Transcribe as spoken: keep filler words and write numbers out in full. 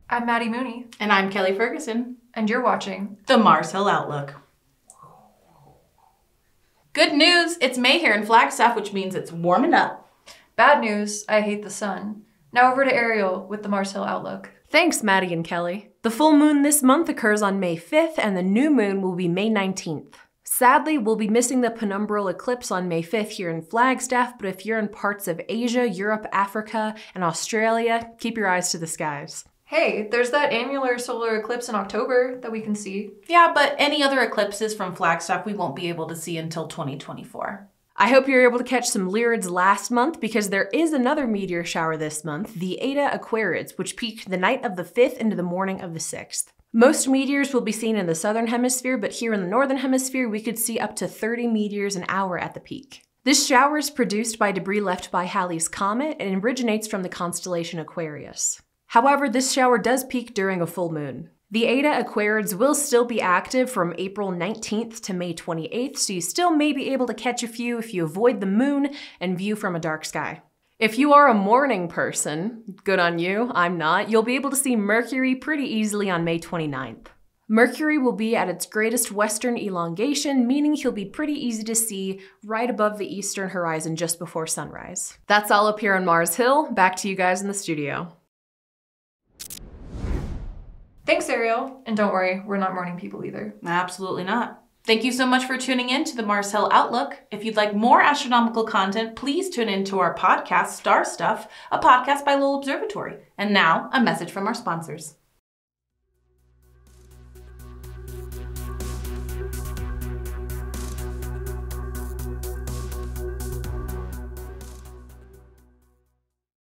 I'm Maddie Mooney. And I'm Kelly Ferguson. And you're watching the Mars Hill Outlook. Good news, it's May here in Flagstaff, which means it's warming up. Bad news, I hate the sun. Now over to Ariel with the Mars Hill Outlook. Thanks, Maddie and Kelly. The full moon this month occurs on May fifth, and the new moon will be May nineteenth. Sadly, we'll be missing the penumbral eclipse on May fifth here in Flagstaff, but if you're in parts of Asia, Europe, Africa, and Australia, keep your eyes to the skies. Hey, there's that annular solar eclipse in October that we can see. Yeah, but any other eclipses from Flagstaff we won't be able to see until twenty twenty-four. I hope you're able to catch some Lyrids last month because there is another meteor shower this month, the Eta Aquarids, which peaked the night of the fifth into the morning of the sixth. Most meteors will be seen in the southern hemisphere, but here in the northern hemisphere, we could see up to thirty meteors an hour at the peak. This shower is produced by debris left by Halley's Comet and originates from the constellation Aquarius. However, this shower does peak during a full moon. The Eta Aquarids will still be active from April nineteenth to May twenty-eighth, so you still may be able to catch a few if you avoid the moon and view from a dark sky. If you are a morning person, good on you, I'm not, you'll be able to see Mercury pretty easily on May twenty-ninth. Mercury will be at its greatest western elongation, meaning he'll be pretty easy to see right above the eastern horizon just before sunrise. That's all up here on Mars Hill. Back to you guys in the studio. Thanks, Ariel. And don't worry, we're not morning people either. Absolutely not. Thank you so much for tuning in to the Mars Hill Outlook. If you'd like more astronomical content, please tune in to our podcast, Star Stuff, a podcast by Lowell Observatory. And now, a message from our sponsors.